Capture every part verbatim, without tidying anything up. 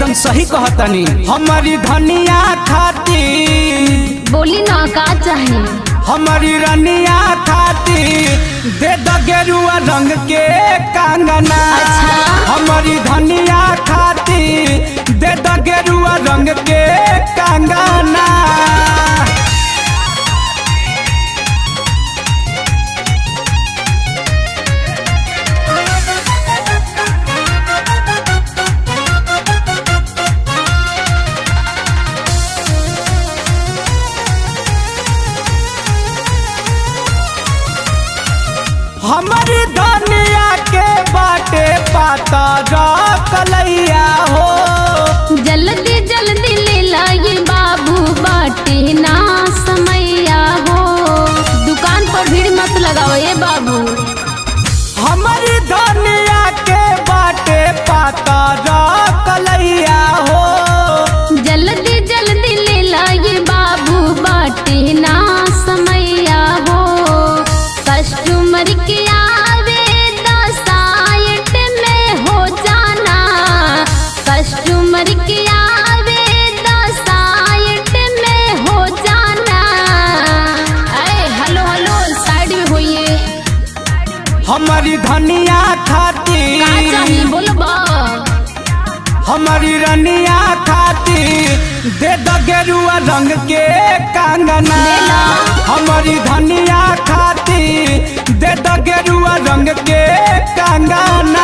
एकदम सही कहतनी। हमारी धनिया खाती बोली ना का चाहिए। हमारी रनिया खाती दे द गेरुआ रंग के कंगना। अच्छा। हमारी धनिया खाती दे द गेरुआ रंग के कंगना। हमारी धनिया के बाटे पाता कलैया हो। जल्दी जल्दी ले लाए बाबू बाटे ना समैया हो। दुकान पर भीड़ मत लगाओ ये बाबू। हमारी धनिया के बाटे पाता कलैया हो। जल्दी जल्दी ले लाए बाबू बाटे ना समैया हो। कस्टमर के आवे दसाइट में हो जाना। कस्टमर के आवे दसाइट में हो जाना। अरे हेलो हेलो साइड में होइए। हमारी धनिया खाती का चाहिए बोलबा। हमारी रनिया खाती दे द गेरुआ रंग के कंगना। हमारी धनिया खाती दे द गेरुआ रंग के कंगना।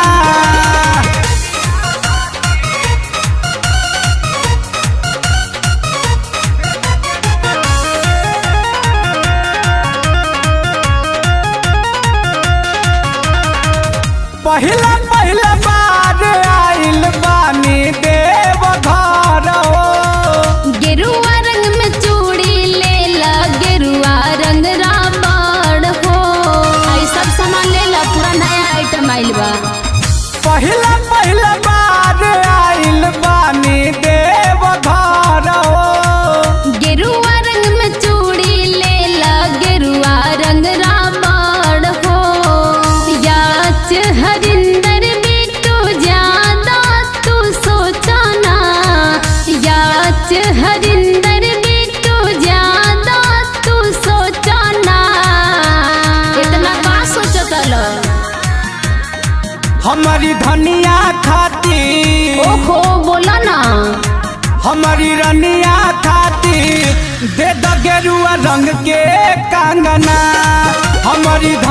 पहला पहला बार आइल बानी देव घर हो। गेरुआ रंग में चूड़ी ले ला गेरुआ रंग रावण हो। आई सब सामान ले ला पूरा नया आइटम आइल बा। पहला पहला बार आइल बानी देव घर हो। गेरुआ रंग में चूड़ी ले ला गेरुआ रंग रावण हो। याच हरिंदर बिट्टू ज्यादा तू सोचना। याच हरिंदर बिट्टू ज्यादा तू सोचना। इतना का सोचतल। हमारी धनिया खाती ओहो बोला ना। हमारी रनिया खाती दे द गेरुआ रंग के कंगना। हमारी